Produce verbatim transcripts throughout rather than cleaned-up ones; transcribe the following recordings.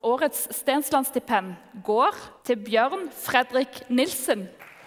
Årets Stensland-stipend går til Bjørn Fredrik Nilsen.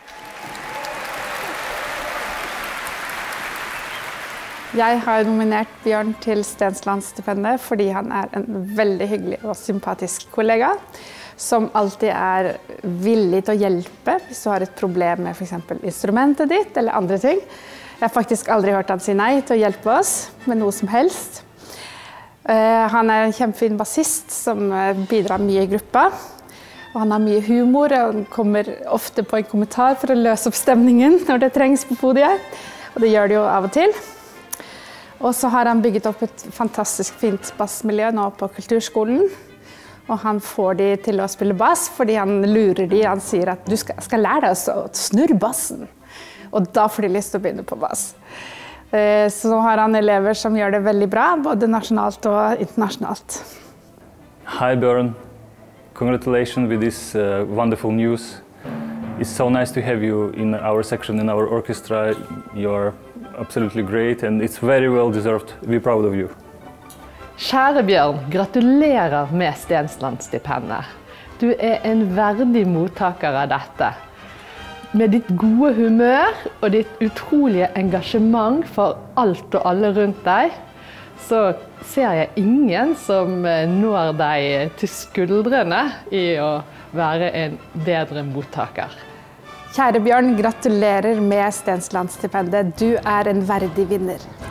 Jeg har nominert Bjørn til Stensland-stipendet fordi han er en veldig hyggelig og sympatisk kollega, som alltid er villig til å hjelpe hvis du har et problem med for eksempel instrumentet ditt eller andre ting. Jeg har faktisk aldri hørt han si nei til å hjelpe oss med noe som helst. Han er en kjempefin bassist som bidrar mye i gruppa. Og han har mye humor, og han kommer ofte på en kommentar for å løse opp stemningen når det trengs på podiet. Og det gjør det jo av og til. Og så har han bygget opp et fantastisk fint bassmiljø nå på kulturskolen. Og han får de til å spille bass fordi han lurer de. Han sier at du skal, skal lære deg å snurre bassen. Og da får de lyst til å begynne på bass. Så nå har han elever som gjør det veldig bra, både nasjonalt og internasjonalt. Hi Bjørn, congratulations with this uh, wonderful news. It's so nice to have you in our section, in our orchestra. You're absolutely great and it's very well deserved. We're proud of you. Kjære Bjørn, gratulerer med Stensland-stipendet. Du er en verdig mottaker av dette. Med ditt gode humør og ditt utrolige engasjement for alt og alle rundt deg, så ser jeg ingen som når deg til skuldrene i å være en bedre mottaker. Kjære Bjørn, gratulerer med Stensland-stipendet. Du er en verdig vinner.